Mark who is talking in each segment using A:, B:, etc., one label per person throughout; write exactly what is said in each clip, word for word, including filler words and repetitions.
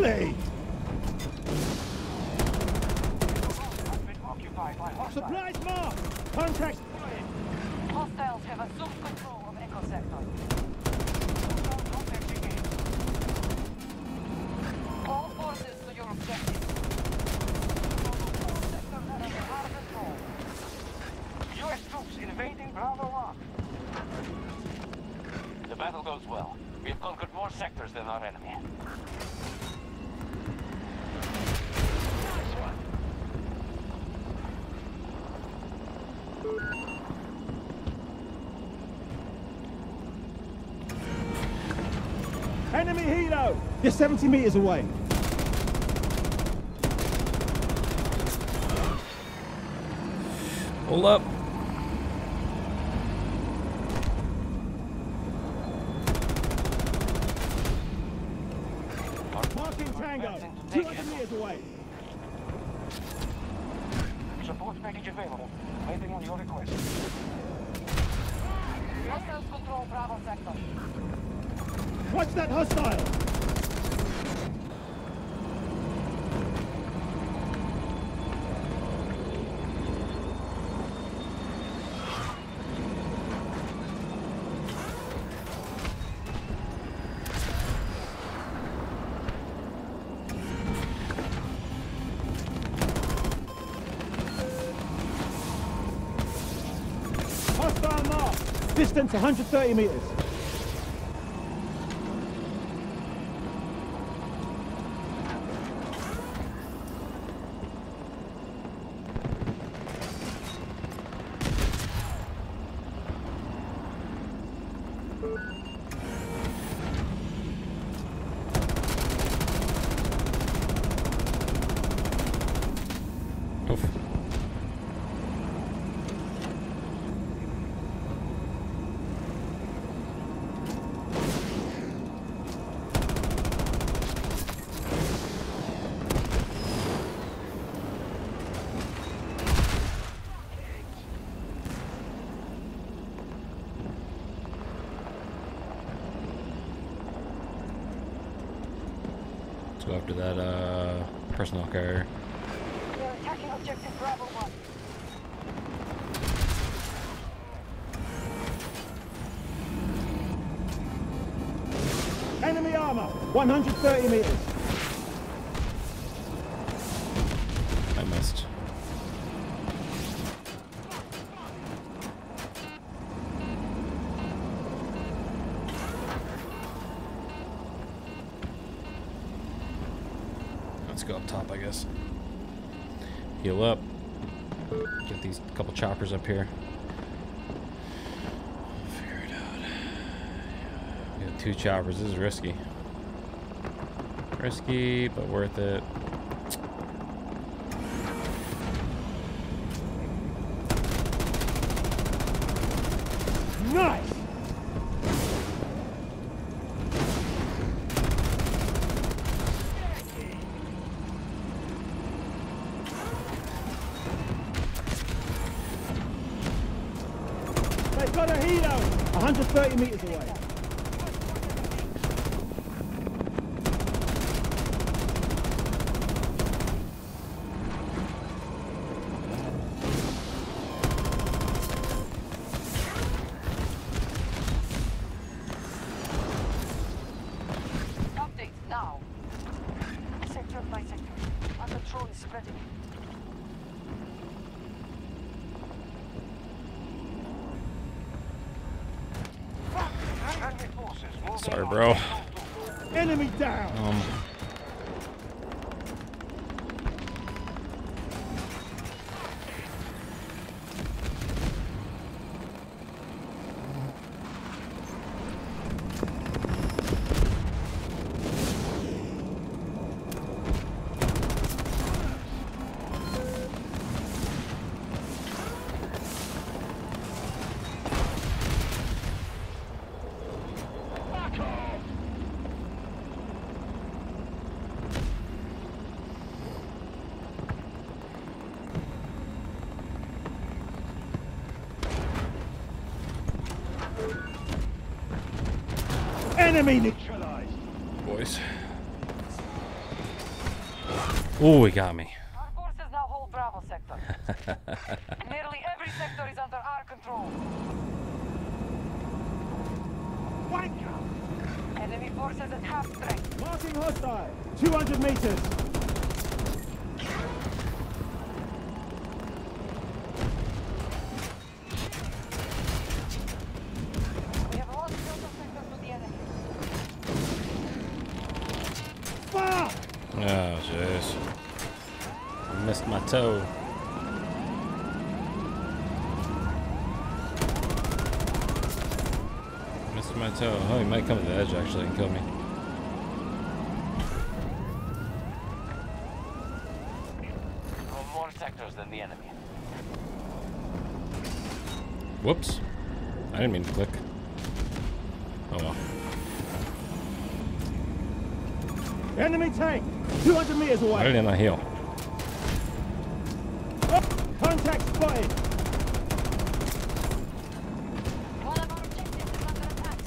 A: Really? Supplies marked! Contact!
B: Hostiles have assumed control of Echo Sector. All forces to your objective. Sector under our control. U S troops invading Bravo one. The battle goes well. We have conquered more sectors than our enemy. Nice one.
A: Enemy helo! You're seventy meters away.
C: Hold up.
A: Marking Tango. two hundred meters away.
B: Support package available. Waiting on your request. Hostiles control Bravo sector.
A: Watch that hostile! Hostile mark! Distance one hundred thirty meters.
C: Oof. Let's go after that uh, personnel carrier.
B: They're attacking objective Bravo one.
A: Enemy armor! one hundred thirty meters.
C: I missed. Let's go up top, I guess. Heal up. Get these couple choppers up here. Figure it out. We got two choppers. This is risky. Risky, but worth it.
A: Nice! They've got a helo! one hundred thirty meters away.
B: Update now. Sector by sector. Our control is spreading. Enemy forces moving
C: Sorry,
B: on.
C: bro.
A: Enemy down!
C: Um,
A: Enemy neutralized!
C: boys. Oh, he got me.
B: Our forces now hold Bravo sector. Nearly every sector is under our control. Wanker! Enemy forces at half strength.
A: Marking hostile. two hundred meters.
B: We have lost Delta sector to the enemy.
A: Fire!
C: Oh, jeez. I missed my toe. Missed my toe. Oh, he might come to the edge actually and kill me.
B: Hold more sectors than the enemy.
C: Whoops. I didn't mean to click. Oh well.
A: Enemy tank. two hundred meters
C: Why
A: away.
C: didn't I heal?
A: Oh, contact spotted.
B: One of our objectives is under attack.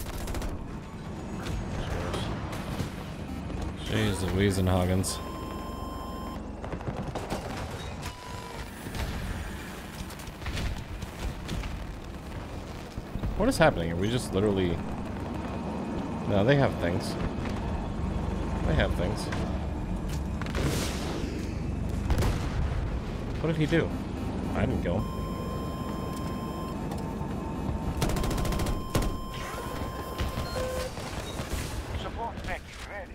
C: Jeez Louise and Hoggins. What is happening? Are we just literally... No, they have things. They have things. What did he do? I didn't kill him.
B: Support package ready.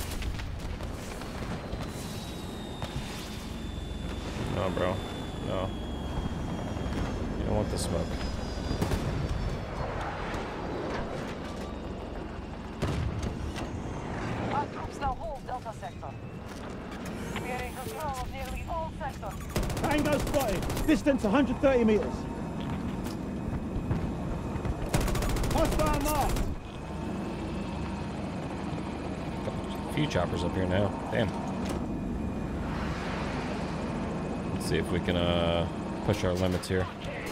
C: No, bro. No. You don't want the smoke.
B: Our troops now hold Delta sector. We are in control of nearly all sectors.
A: Tango spotted. Distance one hundred thirty meters. Hostile marked.
C: A few choppers up here now. Damn. Let's see if we can uh, push our limits here.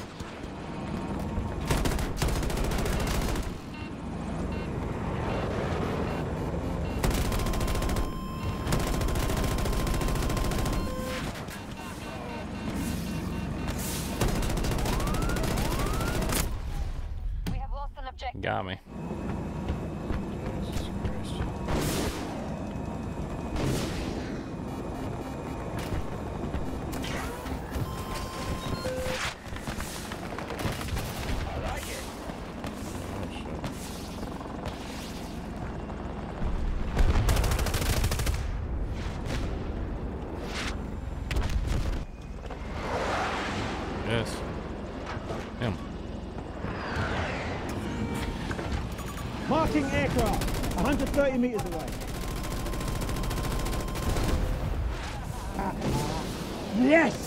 B: We have lost an objective.
C: Got me. Jesus Christ. Yes. Damn.
A: Marking aircraft. one hundred thirty meters away. Yes!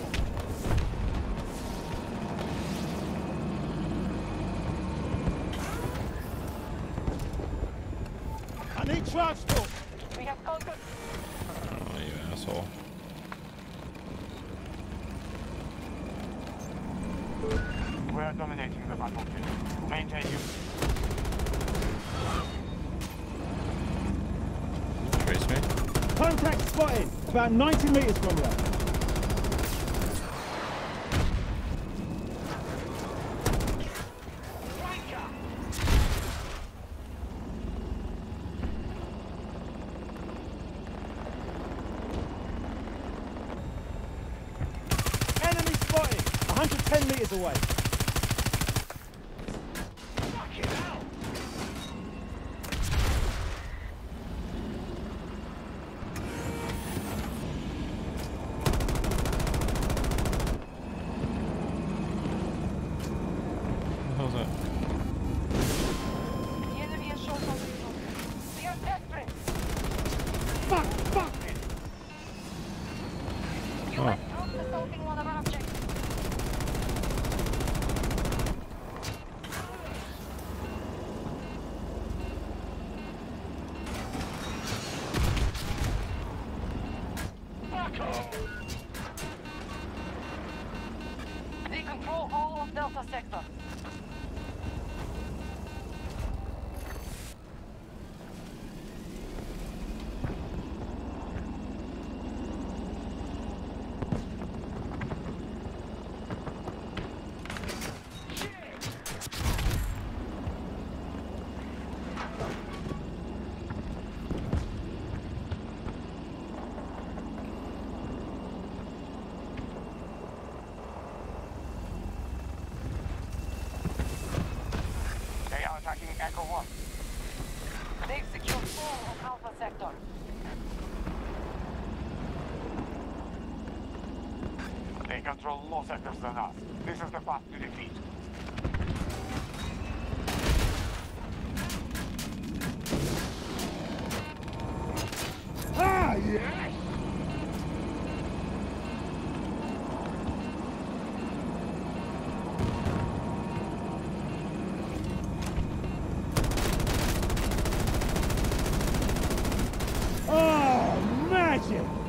A: I need transport.
B: We have conquered.
C: Oh, you asshole.
B: We are dominating the battlefield. Maintain you.
C: Trace me.
A: Contact spotted. About ninety meters from you. Enemy spotted. one hundred ten meters away.
C: What the hell's that?
B: The enemy is short on resources. We are desperate.
A: Fuck! Fuck!
B: You
C: Oh.
B: have troops assaulting one of our objectives. They control all of Delta sector.
D: control more sectors than us. This is the path to defeat.
A: Ah, yes! Oh, magic!